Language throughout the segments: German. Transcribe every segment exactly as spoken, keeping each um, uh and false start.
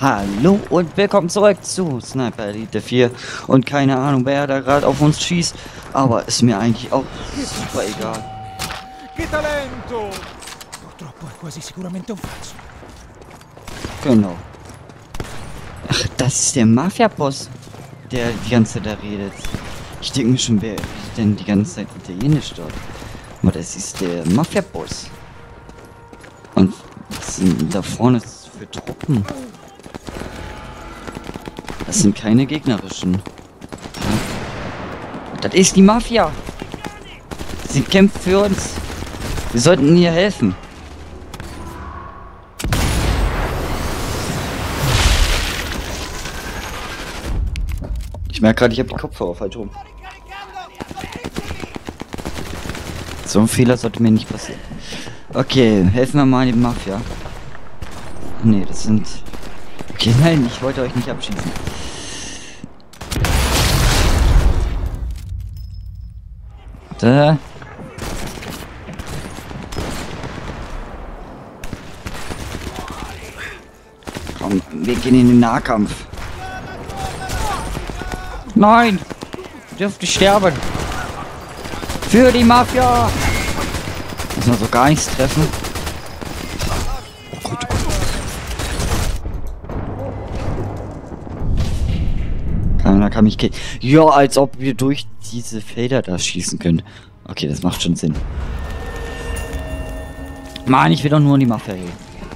Hallo und willkommen zurück zu Sniper Elite vier. Und keine Ahnung, wer da gerade auf uns schießt, aber ist mir eigentlich auch super egal. Che talento! Purtroppo è quasi sicuramente un falso. Genau. Ach, das ist der Mafia-Boss, der die ganze Zeit da redet. Ich denke mir schon, wer denn die ganze Zeit Italienisch dort? Aber das ist der Mafia-Boss. Und was sind da vorne für Truppen? Das sind keine gegnerischen. Ja. Das ist die Mafia. Sie kämpft für uns. Wir sollten ihr helfen. Ich merke gerade, ich habe die Kopfhörer falsch rum. So ein Fehler sollte mir nicht passieren. Okay, helfen wir mal dem Mafia. Nee, das sind... Okay, nein, ich wollte euch nicht abschießen. Da. Komm, wir gehen in den Nahkampf. Nein! Dürfte sterben! Für die Mafia! Muss man so gar nichts treffen. Oh Gott, oh Gott. Keiner kann mich killen. Ja, als ob wir durch diese Felder da schießen können. Okay, das macht schon Sinn. Mann, ich will doch nur in die Mafia reden.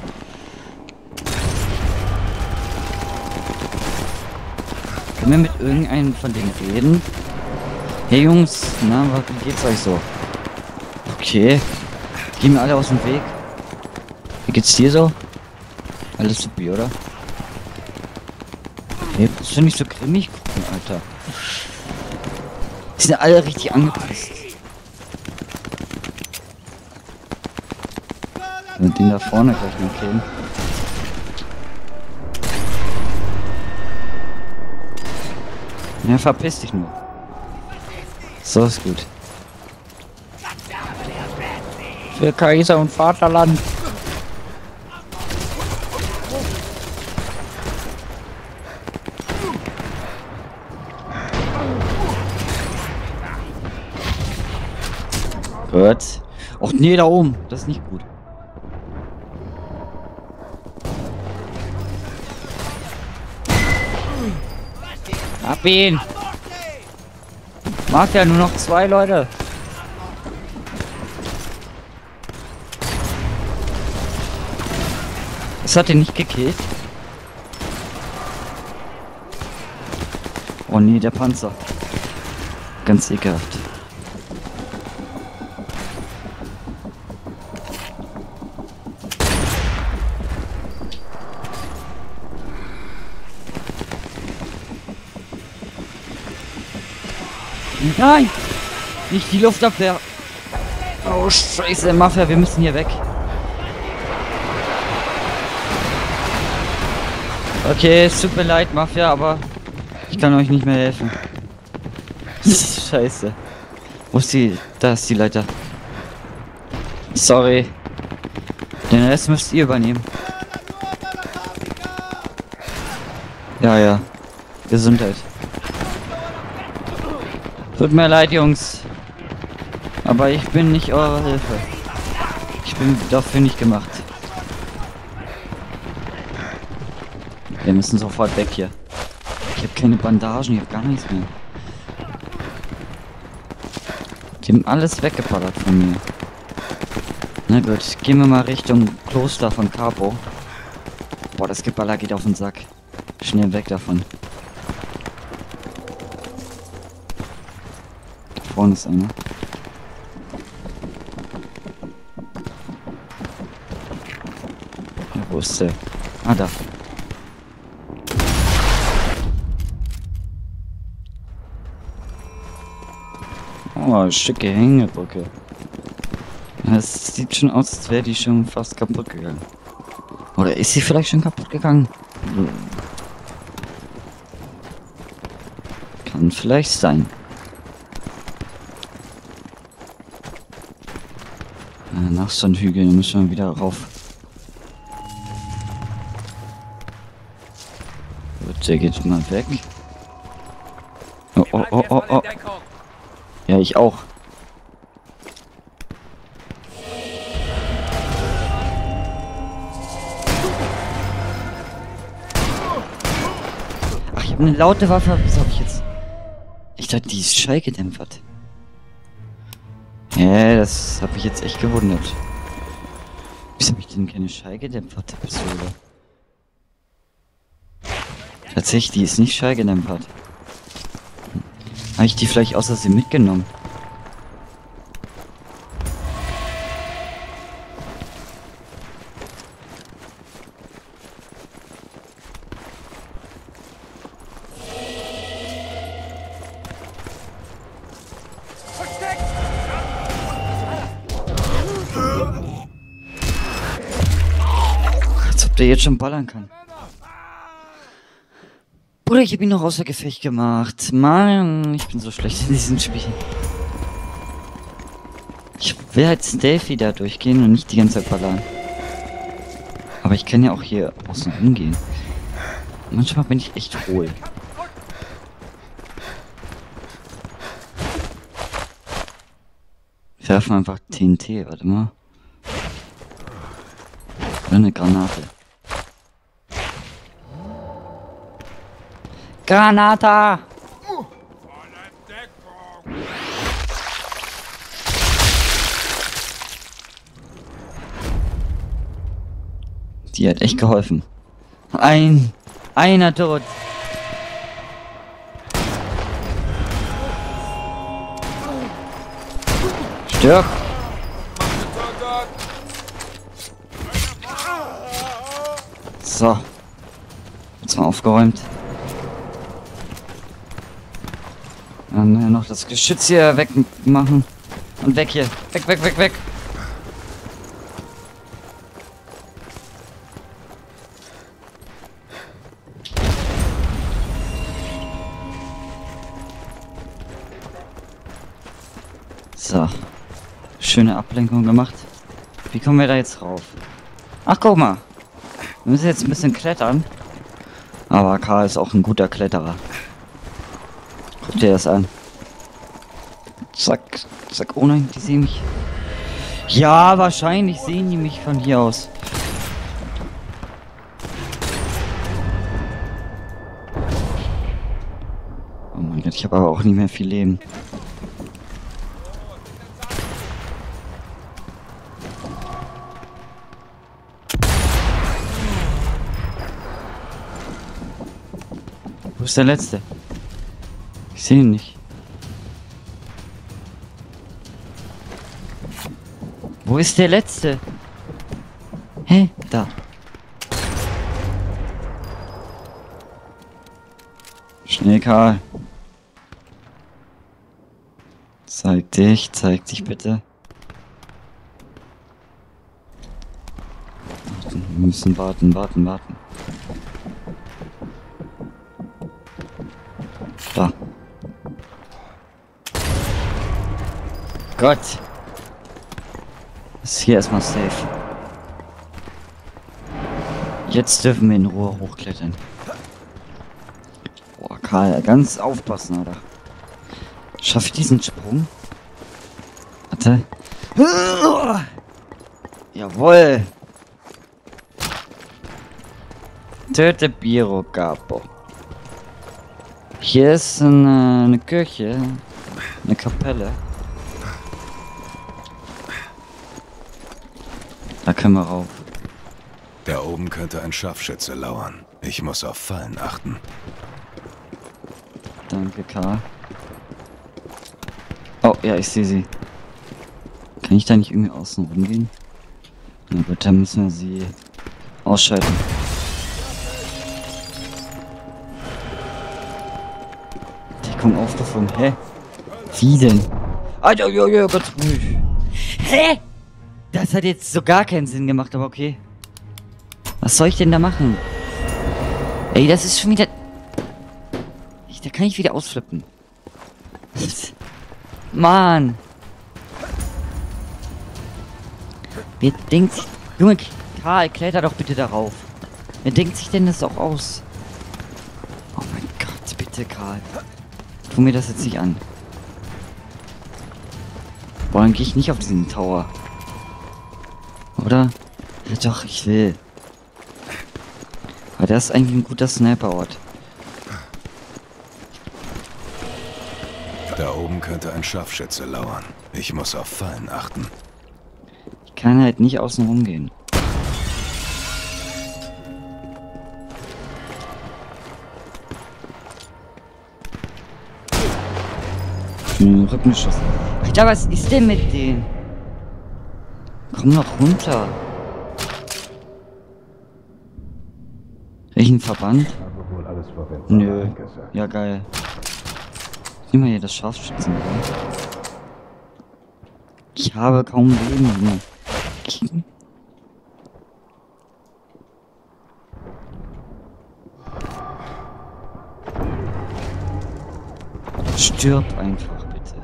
Können wir mit irgendeinem von denen reden? Hey Jungs, na, wie geht's euch so? Okay. Gehen wir alle aus dem Weg. Wie geht's dir so? Alles super, oder? Okay, das finde ich so grimmig gucken, Alter. Die sind alle richtig angepisst. Und den da vorne gleich noch killen. Ja, verpiss dich nur. So ist gut. Für Kaiser und Vaterland. Gut. Och nee, da oben. Das ist nicht gut. Ab ihn! Mag ja nur noch zwei Leute. Das hat ihn nicht gekillt. Oh nee, der Panzer. Ganz ekelhaft. Nein! Nicht die Luftabwehr! Oh Scheiße, Mafia, wir müssen hier weg. Okay, es tut mir leid, Mafia, aber ich kann euch nicht mehr helfen. Scheiße. Wo ist die? Da ist die Leiter. Sorry. Den Rest müsst ihr übernehmen. Ja, ja. Gesundheit. Tut mir leid, Jungs. Aber ich bin nicht eure Hilfe. Ich bin dafür nicht gemacht. Wir müssen sofort weg hier. Ich habe keine Bandagen, ich habe gar nichts mehr. Die haben alles weggeballert von mir. Na gut, gehen wir mal Richtung Kloster von Capo. Boah, das Geballer geht auf den Sack. Schnell weg davon. Vorne ist einer. Ja, wo ist der? Ah, da. Oh, schicke Hängebrücke. Es sieht schon aus, als wäre die schon fast kaputt gegangen. Oder ist sie vielleicht schon kaputt gegangen? Kann vielleicht sein. Nach so einem Hügel müssen wir wieder rauf. Gut, der geht mal weg. Oh, oh, oh, oh, oh. Ja, ich auch. Ach, ich habe eine laute Waffe. Was habe ich jetzt? Ich dachte, die ist schallgedämpft. Ja, das habe ich jetzt echt gewundert. Wieso habe ich denn keine schallgedämpfte Pistole? Tatsächlich, die ist nicht schallgedämpft. Hm. Habe ich die vielleicht außer sie mitgenommen? Als ob der jetzt schon ballern kann. Bruder, ich habe ihn noch außer Gefecht gemacht. Mann, ich bin so schlecht in diesem Spiel. Ich will halt Stealthy da durchgehen und nicht die ganze Zeit ballern. Aber ich kann ja auch hier außen rumgehen. Manchmal bin ich echt hohl. Wir werfen einfach T N T, warte mal. Oder eine Granate. Granata! Die hat echt geholfen. Ein... Einer tot. Stirb! So. Jetzt mal aufgeräumt. Dann äh, noch das Geschütz hier wegmachen. Und weg hier. Weg, weg, weg, weg. So. Schöne Ablenkung gemacht. Wie kommen wir da jetzt rauf? Ach, guck mal. Wir müssen jetzt ein bisschen klettern. Aber Karl ist auch ein guter Kletterer. Guck dir das an. Zack, zack. Oh nein, die sehen mich. Ja, wahrscheinlich sehen die mich von hier aus. Oh mein Gott, ich habe aber auch nicht mehr viel Leben. Wo ist der Letzte? Ich sehe ihn nicht. Wo ist der Letzte? Hä? Da. Schnell, Karl. Zeig dich, zeig dich bitte. Wir müssen warten, warten, warten. Da. Gott. Ist hier erstmal safe. Jetzt dürfen wir in Ruhe hochklettern. Boah, Karl, ganz aufpassen, oder? Schaff ich diesen Sprung? Warte. Jawohl. Töte Biro Capo. Hier ist eine, eine Kirche. Eine Kapelle. Da können wir rauf. Da oben könnte ein Scharfschütze lauern. Ich muss auf Fallen achten. Danke, Karl. Oh, ja, ich sehe sie. Kann ich da nicht irgendwie außen rumgehen? Na gut, dann müssen wir sie ausschalten. Deckung aufgefunden. Hä? Wie denn? Alter, ja, ja, ganz ruhig. Hä? Das hat jetzt so gar keinen Sinn gemacht, aber okay. Was soll ich denn da machen? Ey, das ist schon wieder... Ich, da kann ich wieder ausflippen. Mann. Wer denkt sich... Junge, Karl, kletter doch bitte darauf. Wer denkt sich denn das auch aus? bitte, Karl. Tu mir das jetzt nicht an. Boah, dann gehe ich nicht auf diesen Tower. Oder? Ja doch, ich will. Aber das ist eigentlich ein guter Sniper-Ort. Da oben könnte ein Scharfschütze lauern. Ich muss auf Fallen achten. Ich kann halt nicht außen rumgehen. Hm, Rückenschuss. Alter, was ist denn mit denen? Komm noch runter. Welchen Verband? Nö. Ja, geil. Sieh mal hier das Scharfschützen. Ich habe kaum Leben mehr. Stirb einfach, bitte.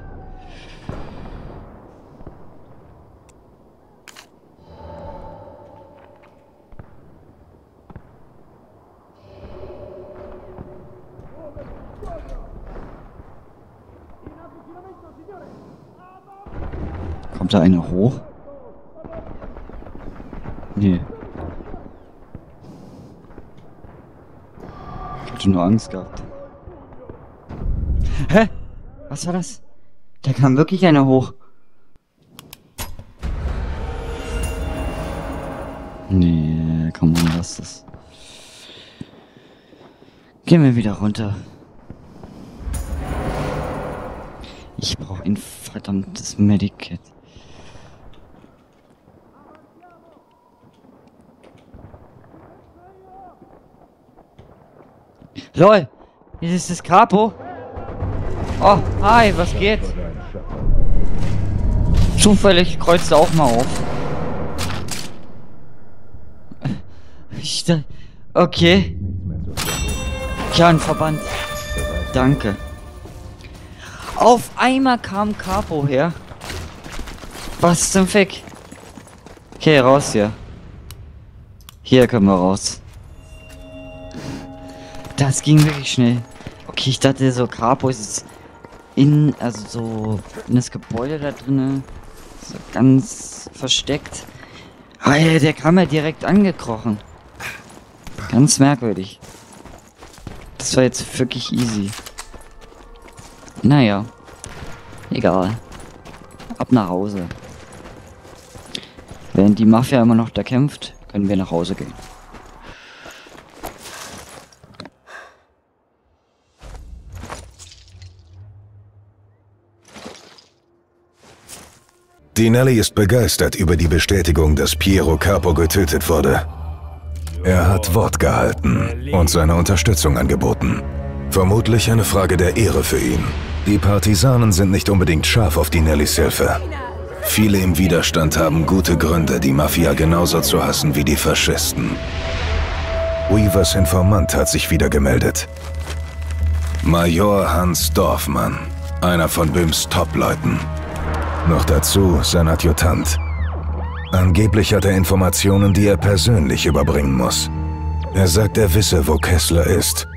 Kommt da einer hoch? Nee. Ich hatte nur Angst gehabt. Hä? Was war das? Da kam wirklich einer hoch. Nee, komm on, lass das. Gehen wir wieder runter. Ich brauche ein verdammtes Medikit. LOL! Hier ist das Capo. Oh, hi, was geht? Zufällig kreuzt er auch mal auf. Ich da, okay. Ja, ein Verband. Danke. Auf einmal kam Capo her. Was zum Fick? Okay, raus hier. Hier können wir raus. Das ging wirklich schnell. Okay, ich dachte so, Capo ist jetzt in, also so in das Gebäude da drinnen, so ganz versteckt. Ah ja, der kam ja direkt angekrochen. Ganz merkwürdig. Das war jetzt wirklich easy. Naja, egal. Ab nach Hause. Während die Mafia immer noch da kämpft, können wir nach Hause gehen. Dinelli ist begeistert über die Bestätigung, dass Piero Capo getötet wurde. Er hat Wort gehalten und seine Unterstützung angeboten. Vermutlich eine Frage der Ehre für ihn. Die Partisanen sind nicht unbedingt scharf auf Dinellis Hilfe. Viele im Widerstand haben gute Gründe, die Mafia genauso zu hassen wie die Faschisten. Weavers Informant hat sich wieder gemeldet. Major Hans Dorfmann, einer von Büms Top-Leuten. Noch dazu sein Adjutant. Angeblich hat er Informationen, die er persönlich überbringen muss. Er sagt, er wisse, wo Kessler ist